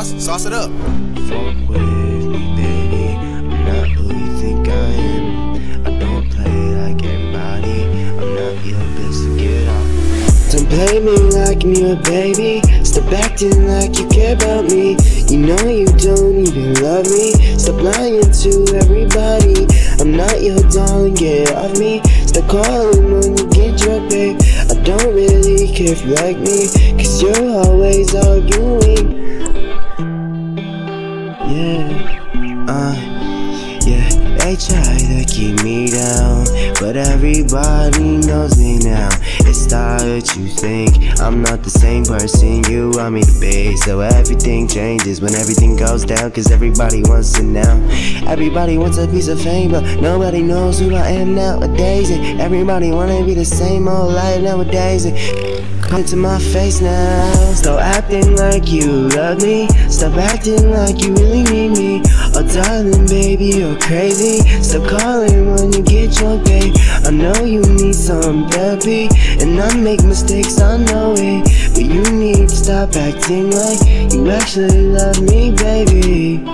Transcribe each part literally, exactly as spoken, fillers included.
sauce, sauce it up. Fuck with me, baby. I'm not who you think I am. I don't play like everybody. I'm not your bitch to get off. Don't play me like I'm your baby. Stop acting like you care about me. You know you don't even love me. Stop lying to everybody. I'm not your darling, get off me. Stop calling when you get drunk, babe. I don't really care if you like me, cause you're always arguing. Yeah, uh, yeah. They try to keep me down, but everybody knows me now. It's not what you think. I'm not the same person you want me to be. So everything changes when everything goes down, cause everybody wants it now. Everybody wants a piece of fame, but nobody knows who I am nowadays. And everybody wanna be the same old life nowadays. And come to my face now. Stop acting like you love me. Stop acting like you really need me. Oh darling, baby, you're crazy. Stop calling when you get drunk, babe. I know you need some therapy, and I make mistakes, I know it. But you need to stop acting like you actually love me, baby.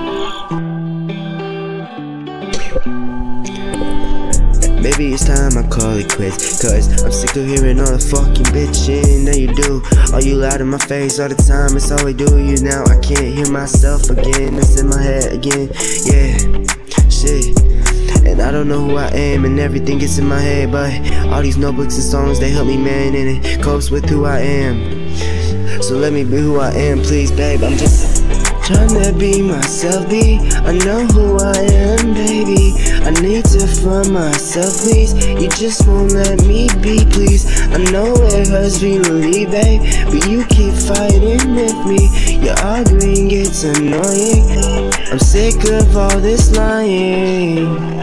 Maybe it's time I call it quits, cause I'm sick of hearing all the fucking bitching that you do. All you loud in my face all the time, it's all we do. You now, I can't hear myself again, it's in my head again, yeah, shit. And I don't know who I am, and everything gets in my head, but all these notebooks and songs, they help me, man, and it copes with who I am. So let me be who I am, please, babe. I'm just trying to be myself, be. I know who I am, baby. I need to find myself, please. You just won't let me be, please. I know it hurts for you to leave, babe, but you keep fighting with me. Your arguing gets annoying. I'm sick of all this lying.